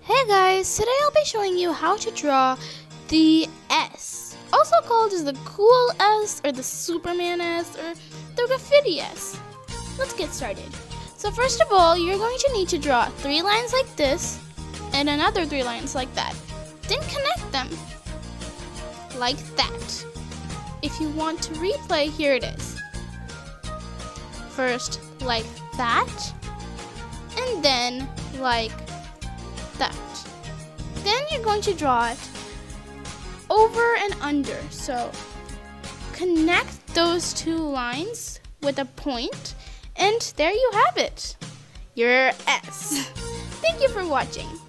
Hey guys, today I'll be showing you how to draw the S, also called as the cool S or the Superman S or the Graffiti S. Let's get started. So first of all, you're going to need to draw 3 lines like this and another 3 lines like that. Then connect them like that. If you want to replay, here it is. First like that, and then like that. Then you're going to draw it over and under. So connect those 2 lines with a point, and there you have it, your S. Thank you for watching.